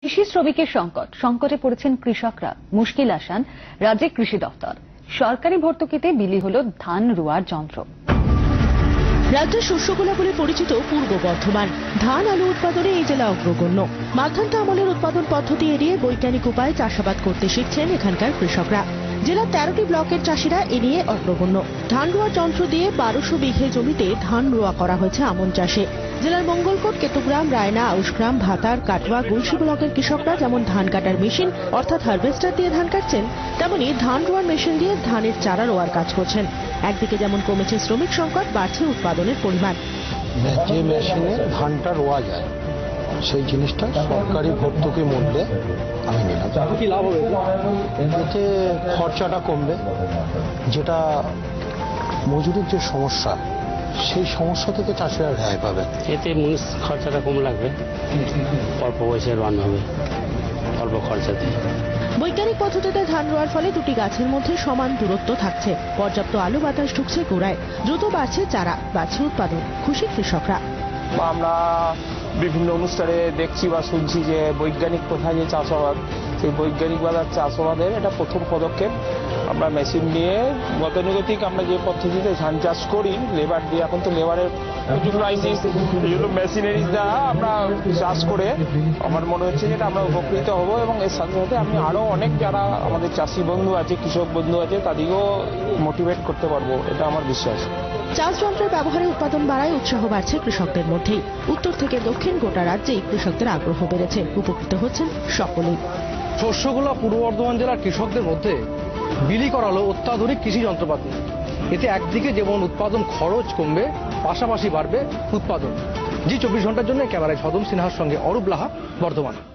কৃষি শ্রমিকের সংকটে পড়েছেন কৃষকরা। মুশকিল আসান রাজ্যের কৃষি দপ্তর। সরকারি ভর্তুকিতে বিলি হলো ধান রোয়ার যন্ত্র। রাজ্যের শস্যগোলা বলে পরিচিত পূর্ব বর্ধমান ধান আলু উৎপাদনে এই জেলা অগ্রগণ্য। মাধ্যান্তা আমলের উৎপাদন পদ্ধতি এড়িয়ে বৈজ্ঞানিক উপায়ে চাষাবাদ করতে শিখছেন এখানকার কৃষকরা। জেলার 13টি ব্লকের চাষিরা এ নিয়ে অগ্রগণ্য। ধান রোয়ার যন্ত্র দিয়ে 1200 বিঘে জমিতে ধান রোয়া করা হয়েছে আমন চাষে। জেলার মঙ্গলকোট, কেতুগ্রাম, রায়না, আউশগ্রাম, ভাতার, কাটুয়া, গুলশি ব্লকের কৃষকরা যেমন ধান কাটার মেশিন অর্থাৎ হারভেস্টার দিয়ে ধান কাটছেন, তেমনি ধান রোয়ার মেশিন দিয়ে ধানের চারা রোয়ার কাজ করছেন। একদিকে যেমন কমেছে শ্রমিক সংকট, বাড়ছে উৎপাদনের পরিমাণ। যে মেশিনে ধানটা রোয়া যায় সেই জিনিসটা সরকারি ভর্তুকির মধ্যে আমি নিলাম। কি লাভ হবে? এতে খরচাটা কমবে, যেটা মজুরির যে সমস্যা সেই সমস্যা থেকে চাষিরা রেহাই পাবে। এতে মুনিশ খরচাটা কম লাগবে, অল্প পয়সায় রান হবে, অল্প খরচাতে। বৈজ্ঞানিক পদ্ধতিতে ধান রোয়ার ফলে দুটি গাছের মধ্যে সমান দূরত্ব থাকছে, পর্যাপ্ত আলো বাতাস ঢুকছে গোড়ায়, দ্রুত বাড়ছে চারা, বাড়ছে উৎপাদন। খুশি কৃষকরা। আমরা বিভিন্ন অনুষ্ঠানে দেখছি বা শুনছি যে বৈজ্ঞানিক প্রথায় যে চাষাবাদ, সেই বৈজ্ঞানিক বাজার চাষাবাদের এটা প্রথম পদক্ষেপ। আমরা মেশিন নিয়ে গতানুগতিক আমরা যে পদ্ধতিতে ধান চাষ করি লেবার দিয়ে, এখন তো লেবারের প্রচুর ক্রাইসিস, এই জন্য মেশিনারিজ দ্বারা আমরা চাষ করে আমার মনে হচ্ছে যে আমরা উপকৃত হব। এবং এর সাথে সাথে আমি আরও অনেক যারা আমাদের চাষি বন্ধু আছে, কৃষক বন্ধু আছে, তাদেরকেও মোটিভেট করতে পারবো, এটা আমার বিশ্বাস। চাষ যন্ত্রের ব্যবহারে উৎপাদন বাড়ায়, উৎসাহ বাড়ছে কৃষকদের মধ্যেই। উত্তর থেকে দক্ষিণ গোটা রাজ্যেই কৃষকদের আগ্রহ বেড়েছে, উপকৃত হচ্ছেন সকলেই। শস্যগুলা পূর্ব বর্ধমান জেলার কৃষকদের মধ্যে বিলি করালো অত্যাধুনিক কৃষি যন্ত্রপাতি। এতে একদিকে যেমন উৎপাদন খরচ কমবে, পাশাপাশি বাড়বে উৎপাদন। জি 24 ঘন্টার জন্য ক্যামেরায় ছদম সিনহার সঙ্গে অরূপ লাহা, বর্ধমান।